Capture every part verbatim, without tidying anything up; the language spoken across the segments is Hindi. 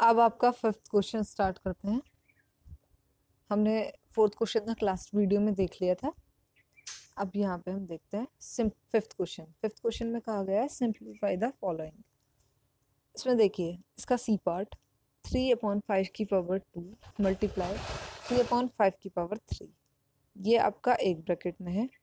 अब आपका फिफ्थ क्वेश्चन स्टार्ट करते हैं। हमने फोर्थ क्वेश्चन ना क्लास वीडियो में देख लिया था। अब यहाँ पे हम देखते हैं सिम फिफ्थ क्वेश्चन। फिफ्थ क्वेश्चन में कहा गया है सिंप्लीफाई द फॉलोइंग। इसमें देखिए इसका C part three upon five की power two multiply three upon five की पावर थ्री, ये आपका एक ब्रैकेट में है,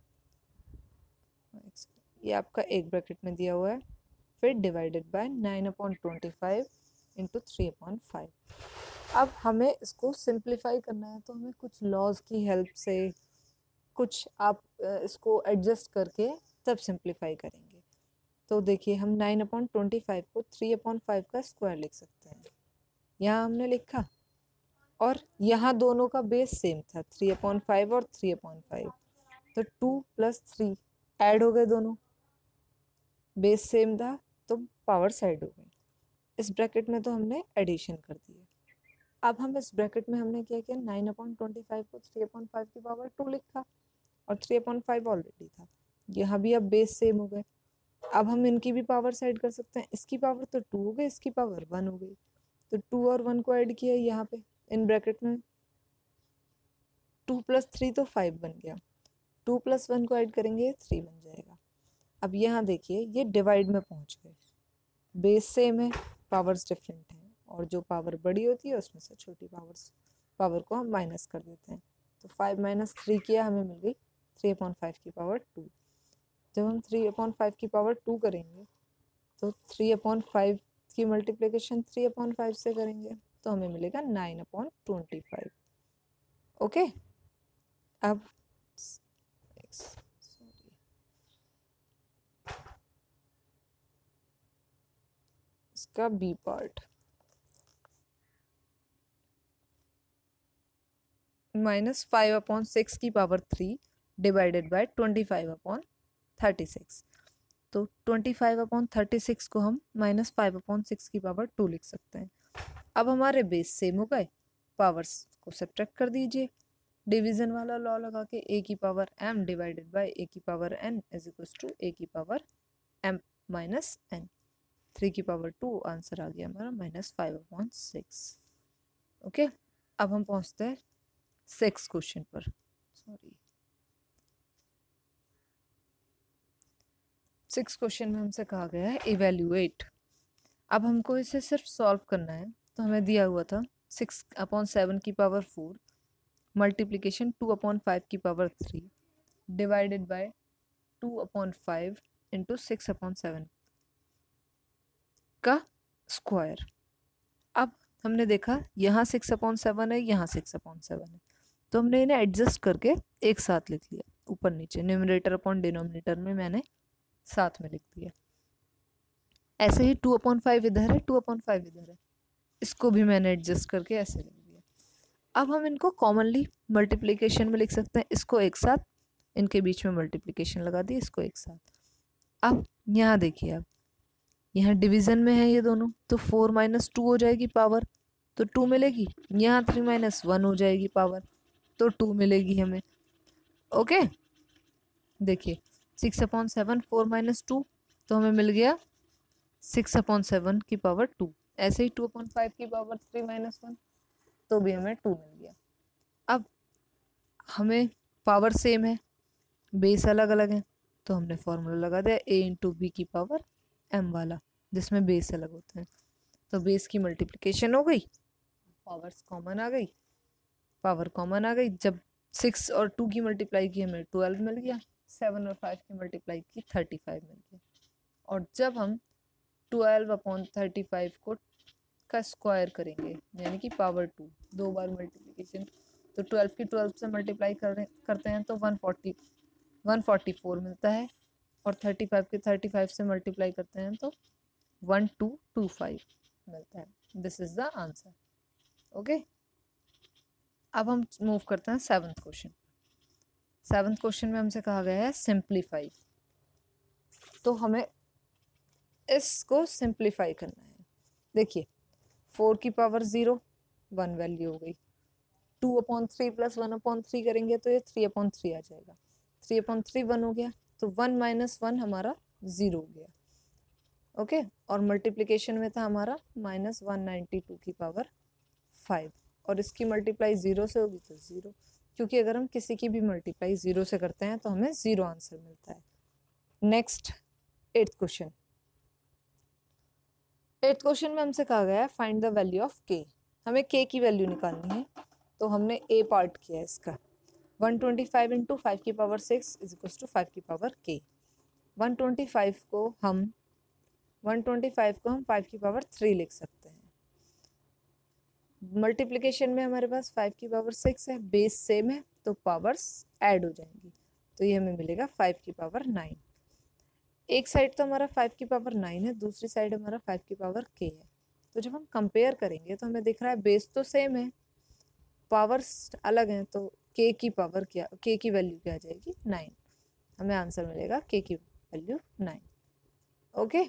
ये आपका एक ब्रैकेट में दिया हुआ है, फिर divided by nine upon twenty five into three upon five. अब हमें इसको सिंप्लीफाई करना है तो हमें कुछ लॉज की हेल्प से कुछ आप इसको एडजस्ट करके तब सिंप्लीफाई करेंगे। तो देखिए हम नाइन अपॉन ट्वेंटी फाइव को थ्री अपॉन फाइव का स्क्वायर लिख सकते हैं, यहाँ हमने लिखा, और यहाँ दोनों का बेस सेम था, थ्री अपॉन फाइव और थ्री अपॉन फाइव, तो टू प्लस थ्री ऐड हो गए, दोनों बेस सेम था तो पावर साइड हो गई। इस ब्रैकेट में तो हमने एडिशन कर दिया। अब हम इस ब्रैकेट में हमने क्या किया, नाइन अपॉन ट्वेंटी फाइव को थ्री अपॉन फाइव की पावर टू लिखा और थ्री अपॉन फाइव ऑलरेडी था, यहाँ भी अब बेस सेम हो गए। अब हम इनकी भी पावर साइड कर सकते हैं, इसकी पावर तो टू हो गई, इसकी पावर वन हो गई, तो टू और वन को ऐड किया यहाँ पे इन ब्रैकेट में, टू प्लस थ्री तो फाइव बन गया, टू प्लस वन को ऐड करेंगे थ्री बन जाएगा। अब यहाँ देखिए ये डिवाइड में पहुँच गए, बेस सेम है, पावर्स डिफरेंट हैं, और जो पावर बड़ी होती है उसमें से छोटी पावर्स पावर को हम माइनस कर देते हैं। तो फाइव माइनस थ्री किया, हमें मिल गई थ्री अपॉन फाइव की पावर टू। जब हम थ्री अपॉन फाइव की पावर टू करेंगे तो थ्री अपॉन फाइव की मल्टीप्लिकेशन थ्री अपॉन फाइव से करेंगे तो हमें मिलेगा nine upon twenty five. Okay, अब इसका B part minus five upon six की power three divided by twenty five upon thirty six. तो twenty five upon thirty six को हम माइनस फाइव अपॉन सिक्स की पावर टू लिख सकते हैं। अब हमारे बेस सेम हो गए, पावर्स को सब्ट्रैक्ट कर दीजिए, डिवीजन वाला लॉ लगा के ए की power m divided by A की power n is equal to A की power m minus n। Three की पावर टू, आंसर आ गया हमारा minus five upon six. Okay, अब हम पहुंचते हैं सिक्स क्वेश्चन पर। सॉरी, सिक्स क्वेश्चन में हमसे कहा गया है इवेल्युएट। अब हमको इसे सिर्फ सॉल्व करना है, तो हमें दिया हुआ था सिक्स अपॉन सेवन की power four multiplication two upon five की power three divided by two upon five into six upon seven का स्क्वायर। अब हमने देखा यहाँ सिक्स अपॉन सेवन है, यहाँ सिक्स अपॉन सेवन है, तो हमने इन्हें एडजस्ट करके एक साथ लिख लिया, ऊपर नीचे न्यूमरेटर अपॉन डिनोमिनेटर में मैंने साथ में लिख दिया। ऐसे ही टू अपॉन फाइव इधर है, टू अपॉन फाइव इधर है, इसको भी मैंने एडजस्ट करके ऐसे लिख दिया। अब हम इनको कॉमनली मल्टीप्लिकेशन में लिख सकते हैं, इसको एक साथ, इनके बीच में मल्टीप्लिकेशन लगा दी, इसको एक साथ। अब यहाँ देखिए, अब यहाँ डिवीजन में है ये दोनों, तो फोर माइनस टू हो जाएगी पावर, तो टू मिलेगी, यहाँ थ्री माइनस वन हो जाएगी पावर, तो टू मिलेगी हमें। ओके, देखिए six upon seven four minus two, तो हमें मिल गया सिक्स अपॉन सेवन की पावर टू। ऐसे ही टू अपॉन फाइव की पावर थ्री माइनस वन, तो भी हमें टू मिल गया। अब हमें पावर सेम है, बेस अलग अलग है, तो हमने फॉर्मूला लगा दिया ए इंटू बी की पावर एम वाला, जिसमें बेस अलग होते हैं। तो बेस की मल्टीप्लिकेशन हो गई, पावर्स कॉमन आ गई, पावर कॉमन आ गई। जब सिक्स और टू की मल्टीप्लाई की हमें ट्वेल्व मिल गया, सेवन और फाइव की मल्टीप्लाई की थर्टी फाइव मिल गया। और जब हम ट्वेल्व अपॉन थर्टी फाइव को का स्क्वायर करेंगे, यानी कि पावर टू, दो बार मल्टीप्लिकेशन, तो ट्वेल्व की ट्वेल्व से मल्टीप्लाई कर करते हैं तो one forty one forty four मिलता है, और थर्टी फाइव की थर्टी फाइव से मल्टीप्लाई करते हैं तो वन टू टू फाइव मिलता है। This is the answer. Okay, अब हम मूव करते हैं सेवन्थ क्वेश्चन। सेवन्थ क्वेश्चन में हमसे कहा गया है सिंप्लीफाई, तो हमें इसको सिंप्लीफाई करना है। देखिए फोर की पावर जीरो, वन वैल्यू हो गई, two upon three plus one upon three करेंगे तो ये थ्री अपॉन थ्री आ जाएगा, थ्री अपॉन थ्री वन हो गया, तो वन माइनस वन हमारा जीरो हो गया। Okay okay? और मल्टीप्लिकेशन में था हमारा माइनस वन नाइन्टी टू की पावर फाइव, और इसकी मल्टीप्लाई ज़ीरो से होगी तो ज़ीरो, क्योंकि अगर हम किसी की भी मल्टीप्लाई ज़ीरो से करते हैं तो हमें ज़ीरो आंसर मिलता है। Next eighth question. Eighth question में हमसे कहा गया है फाइंड द वैल्यू ऑफ के। हमें के की वैल्यू निकालनी है, तो हमने ए पार्ट किया है इसका। One twenty five into five की power six is equal to five की power K. One twenty five को हम वन ट्वेंटी फाइव को हम फाइव की पावर थ्री लिख सकते हैं। मल्टीप्लिकेशन में हमारे पास फाइव की पावर सिक्स है, बेस सेम है तो पावर्स ऐड हो जाएंगी, तो ये हमें मिलेगा फाइव की पावर नाइन। एक साइड तो हमारा फाइव की पावर नाइन है, दूसरी साइड हमारा फाइव की पावर के है। तो जब हम कंपेयर करेंगे तो हमें दिख रहा है बेस तो सेम है, पावर्स अलग हैं, तो के की पावर क्या, के की वैल्यू क्या आ जाएगी, नाइन। हमें आंसर मिलेगा के की वैल्यू नाइन। ओके,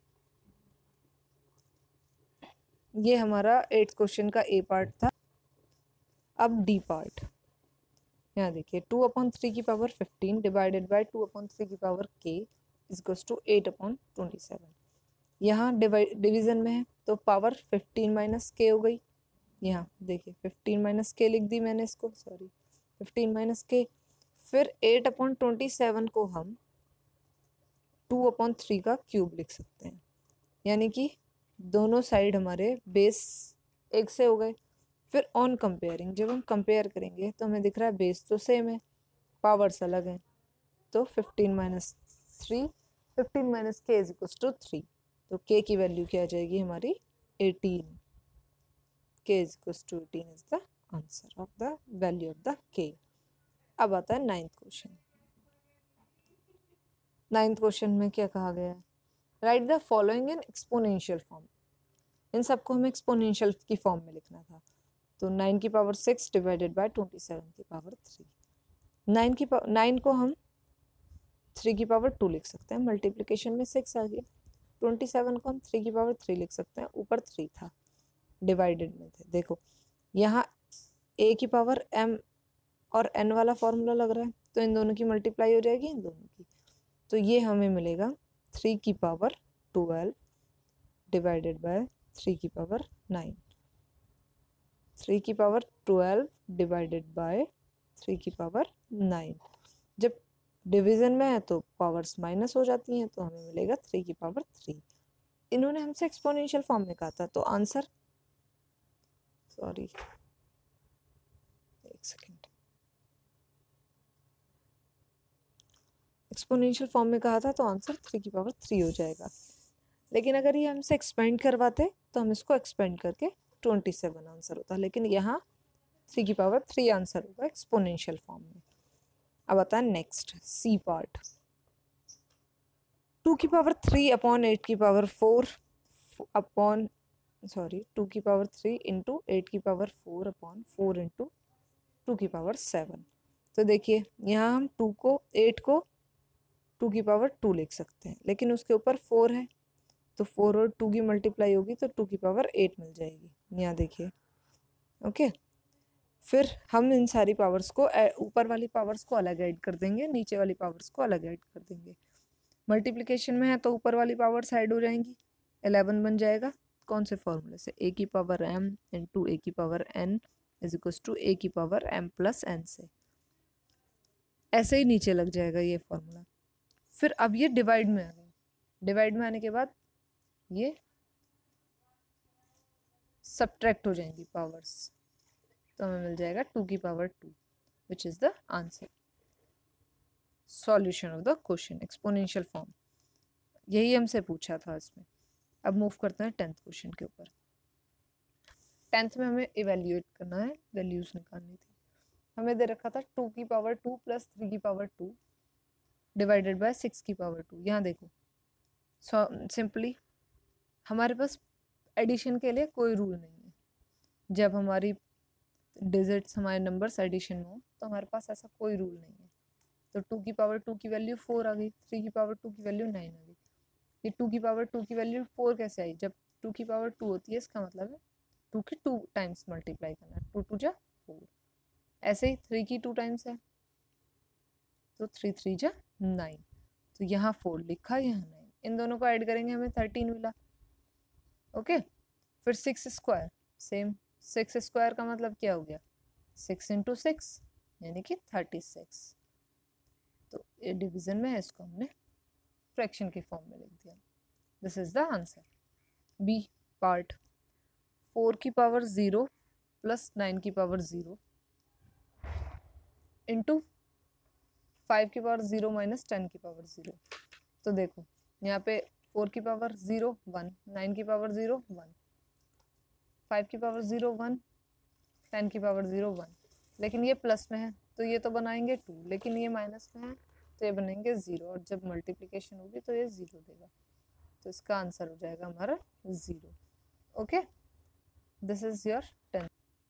ये हमारा एट्थ क्वेश्चन का ए पार्ट था। अब डी पार्ट, यहाँ देखिए टू अपॉन थ्री की power fifteen divided by two upon three की power K is equals to eight upon twenty seven. यहाँ डिवीजन में है तो पावर फिफ्टीन माइनस के हो गई। यहाँ देखिए फिफ्टीन माइनस के लिख दी मैंने इसको, सॉरी फिफ्टीन माइनस के। फिर एट अपॉन ट्वेंटी सेवन को हम टू अपॉन थ्री का क्यूब लिख सकते हैं, यानी कि दोनों साइड हमारे बेस एक से हो गए। फिर ऑन कंपेयरिंग, जब हम कंपेयर करेंगे तो हमें दिख रहा है बेस तो सेम है, पावर्स अलग हैं, तो fifteen minus three, fifteen minus K is equals to three, तो के की वैल्यू क्या आ जाएगी हमारी eighteen. K is equals to eighteen is the answer of the value of the K. अब आता है नाइन्थ क्वेश्चन। नाइन्थ क्वेश्चन में क्या कहा गया है, write the following in exponential form. इन सबको हमें एक्सपोनेंशियल की फॉर्म में लिखना था, तो नाइन की power six divided by twenty seven की पावर थ्री। नाइन की नाइन को हम थ्री की पावर टू लिख सकते हैं, मल्टीप्लिकेशन में सिक्स आ गया। ट्वेंटी सेवन को हम थ्री की पावर थ्री लिख सकते हैं, ऊपर थ्री था, डिवाइडेड में थे। देखो यहाँ ए की पावर एम और एन वाला फॉर्मूला लग रहा है, तो इन दोनों की मल्टीप्लाई हो जाएगी इन दोनों की, तो ये हमें मिलेगा थ्री की power twelve divided by three की पावर नाइन। थ्री की power twelve divided by three की पावर नाइन। जब डिवीजन में है तो पावर्स माइनस हो जाती हैं, तो हमें मिलेगा थ्री की पावर थ्री। इन्होंने हमसे एक्सपोनेंशियल फॉर्म में कहा था, तो आंसर, सॉरी एक सेकेंड, एक्सपोनेंशियल फॉर्म में कहा था तो आंसर थ्री की पावर थ्री हो जाएगा। लेकिन अगर ये हमसे एक्सपेंड करवाते तो हम इसको एक्सपेंड करके ट्वेंटी सेवन आंसर होता, लेकिन यहाँ थ्री की पावर थ्री आंसर होगा एक्सपोनेंशियल फॉर्म में। अब आता है नेक्स्ट सी पार्ट। टू की पावर थ्री अपॉन एट की power four upon sorry two की पावर थ्री इंटू एट की power four upon four into two की पावर सेवन। तो देखिए यहाँ हम टू को एट को टू की पावर टू लिख सकते हैं, लेकिन उसके ऊपर फोर है, तो फोर और टू की मल्टीप्लाई होगी तो टू की पावर एट मिल जाएगी। यहाँ देखिए ओके। फिर हम इन सारी पावर्स को, ऊपर वाली पावर्स को अलग ऐड कर देंगे, नीचे वाली पावर्स को अलग ऐड कर देंगे। मल्टीप्लिकेशन में है तो ऊपर वाली पावर्स ऐड हो जाएंगी, इलेवन बन जाएगा। कौन से फॉर्मूले से, ए की पावर एम इंटू ए की power N is equal to A की पावर एम प्लस एन से। ऐसे ही नीचे लग जाएगा ये फॉर्मूला। फिर अब ये डिवाइड में आ गई, डिवाइड में आने के बाद ये सब्ट्रैक्ट हो जाएंगी पावर्स, तो हमें मिल जाएगा टू की power two which is the answer. Solution of the question exponential form, यही हमसे पूछा था इसमें। अब मूव करते हैं टेंथ क्वेश्चन के ऊपर। टेंथ में हमें इवेल्युएट करना है, वैल्यूज निकालनी थी। हमें दे रखा था टू की पावर टू प्लस थ्री की power two divided by six की पावर टू। यहाँ देखो सिंपली हमारे पास एडिशन के लिए कोई रूल नहीं है। जब हमारी डिजिट्स, हमारे नंबर्स एडिशन में हो तो हमारे पास ऐसा कोई रूल नहीं है। तो टू की पावर टू की वैल्यू फोर आ गई, थ्री की पावर टू की वैल्यू नाइन आ गई। ये टू की पावर टू की वैल्यू फोर कैसे आई, जब टू की पावर टू होती है इसका मतलब है टू की टू टाइम्स मल्टीप्लाई करना है, टू टू जा फोर। ऐसे ही थ्री की टू टाइम्स है तो थ्री थ्री जा नाइन, तो यहाँ फोर लिखा, यहाँ नाइन, इन दोनों को ऐड करेंगे हमें थर्टीन मिला। ओके, फिर six square, same six square का मतलब क्या हो गया, सिक्स इंटू सिक्स यानी कि थर्टी सिक्स। तो ये डिवीजन में है, इसको हमने फ्रैक्शन की फॉर्म में लिख दिया। This is the answer. B part, four की पावर जीरो प्लस नाइन की पावर जीरो इंटू फाइव की पावर जीरो माइनस टेन की पावर जीरो। तो देखो यहाँ पे फोर की पावर जीरो वन, नाइन की पावर जीरो वन, फाइव की पावर जीरो वन, टेन की पावर जीरो वन, लेकिन ये प्लस में है तो ये तो बनाएंगे टू, लेकिन ये माइनस में है तो ये बनेंगे जीरो, और जब मल्टीप्लिकेशन होगी तो ये जीरो देगा, तो इसका आंसर हो जाएगा हमारा zero. Okay, this is your tenth.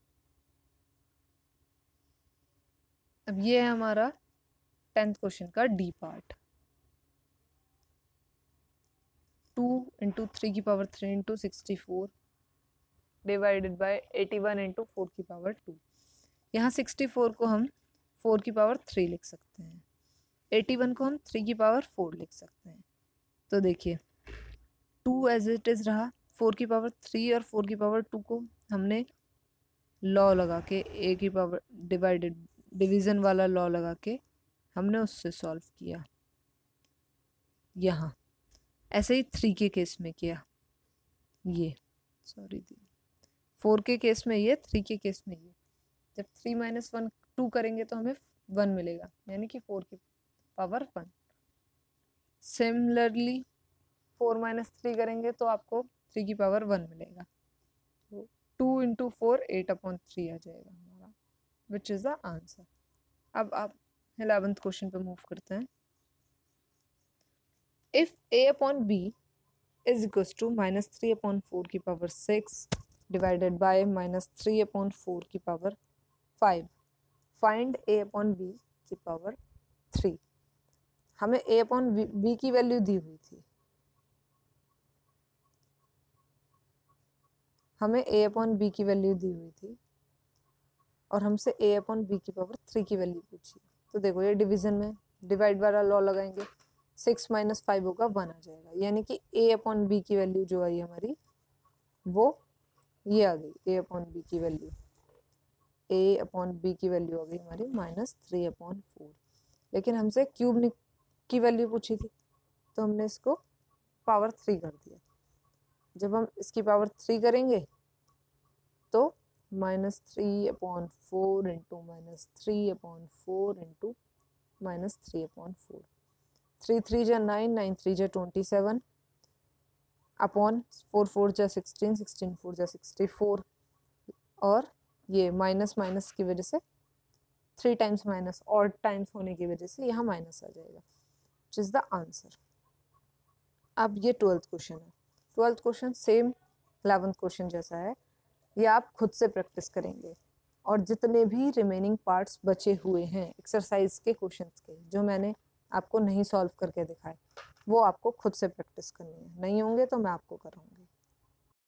अब ये है हमारा टेंथ क्वेश्चन का D part. Two into three की power three into sixty four divided by eighty one into four की पावर टू। यहाँ सिक्सटी फोर को हम फोर की पावर थ्री लिख सकते हैं, एटी वन को हम थ्री की पावर फोर लिख सकते हैं। तो देखिए टू एज इट इज़ रहा, फोर की पावर थ्री और फोर की पावर टू को हमने लॉ लगा के, ए की पावर डिवाइडेड डिवीज़न वाला लॉ लगा के हमने उससे सॉल्व किया। यहाँ ऐसे ही थ्री के केस में किया, ये सॉरी दी फोर के केस में ये, थ्री के केस में ये। जब थ्री माइनस वन टू करेंगे तो हमें वन मिलेगा, यानी कि फोर की power one. Similarly four minus three करेंगे तो आपको थ्री की पावर वन मिलेगा। तो two into four eight upon three आ जाएगा हमारा, विच इज़ द आंसर। अब आप इलेवेंथ क्वेश्चन पे मूव करते हैं। If A upon B is equals to minus three upon four की power six divided by minus three upon four की power five, find A upon B की पावर थ्री। हमें ए अपॉन बी की वैल्यू दी हुई थी, हमें ए अपॉन बी की वैल्यू दी हुई थी और हमसे ए अपॉन बी की पावर थ्री की वैल्यू पूछी। तो देखो ये डिवीजन में डिवाइड वाला लॉ लगाएंगे, सिक्स माइनस फाइव होगा वन आ जाएगा, यानी कि ए अपॉन बी की वैल्यू जो आई हमारी वो ये आ गई, ए अपॉन बी की वैल्यू, ए अपॉन बी की वैल्यू आ गई हमारी माइनस थ्री अपॉन फोर। लेकिन हमसे क्यूब की वैल्यू पूछी थी तो हमने इसको पावर थ्री कर दिया। जब हम इसकी पावर थ्री करेंगे तो minus three upon four into minus three upon four into minus three upon four, three three जा नाइन, नाइन थ्री जा twenty seven upon four four जा सिक्सटीन, सिक्सटीन फोर जा सिक्सटी फोर, और ये माइनस माइनस की वजह से थ्री टाइम्स माइनस और टाइम्स होने की वजह से यहाँ माइनस आ जाएगा, विच इज़ द आंसर। अब ये ट्वेल्थ क्वेश्चन है। Twelfth question same eleventh question जैसा है, ये आप खुद से प्रैक्टिस करेंगे और जितने भी रिमेनिंग पार्ट्स बचे हुए हैं एक्सरसाइज के क्वेश्चंस के जो मैंने आपको नहीं सॉल्व करके दिखाए वो आपको खुद से प्रैक्टिस करनी है, नहीं होंगे तो मैं आपको कराऊंगी।